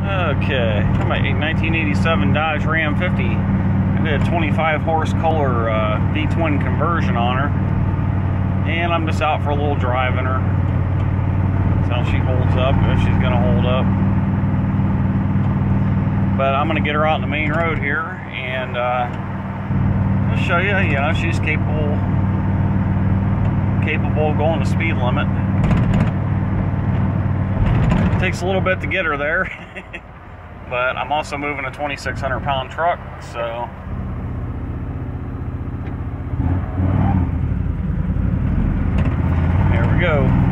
Okay, I'm a 1987 Dodge Ram 50. I did a 25 horse Kohler V-twin conversion on her, and I'm just out for a little drive in her. That's how she holds up, if she's gonna hold up. But I'm gonna get her out on the main road here and just show you, she's capable of going the speed limit. Takes a little bit to get her there, but I'm also moving a 2,600 pound truck, so here we go.